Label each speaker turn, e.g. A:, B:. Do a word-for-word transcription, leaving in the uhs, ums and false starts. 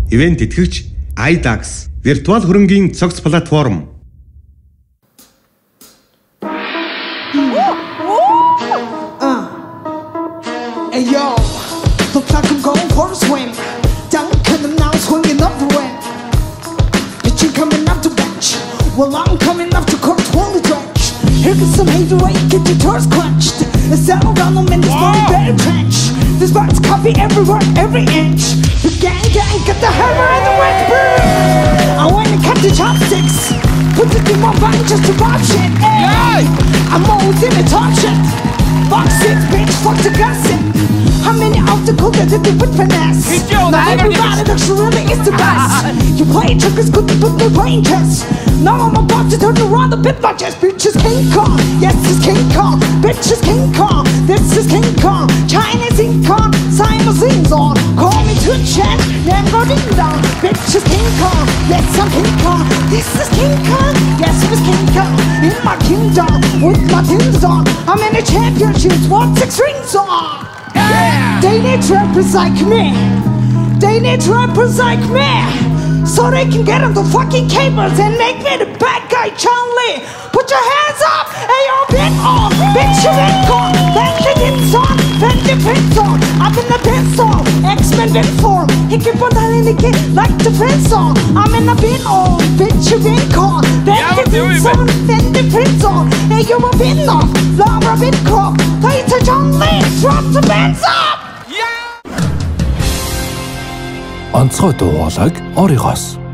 A: Ивент итгэгч iDAX виртуал хөрөнгийн цогц платформ.
B: Hey yo, looks like I'm going for a swim. Down coming now, swinging up the wind. But you coming up to bench. Well, I'm coming up to court, fully drenched. Here comes some hater way, get your toes clenched. It's all around them in this very bad trench. This bird's coffee everywhere, every inch. The gang gang, get the hammer and the red bird. I went and cut the chopsticks. Put it in my body just to rob shit. Hey, I'm always in the top shit. Fuck six, bitch, fuck the gossip. How many obstacles that did it with finesse? Not everybody looks really is the best. You play triggers good to put the brain test. Now I'm about to turn around a bit my chest. Bitch is King Kong, yes it's King Kong. Bitch is King Kong, this is King Kong. Chinese King Kong, Simon sings on. Call me to chat, never ding dong. Bitch is King Kong, yes I'm King Kong. This is King Kong, yes it's King Kong. In my kingdom, with my tins on. I'm in the championships, what six rings on. Yeah. They need rappers like me. They need rappers like me. So they can get on the fucking cables and make me the bad guy Chun-Li. Put your hands up, hey yo, big on. Bitch, you been gone. Then the hits on, then the pins on. I'm in the pin song, X-Men bin form. He keep on telling again like the Prince song. I'm in the bin on, bitch, you been gone. Then the hits on, then the pins on. Hey yo, a bin off, Laura bin crop. Later Chun-Li, drop the bands up.
C: Онцгой дуу хоолойг оригоос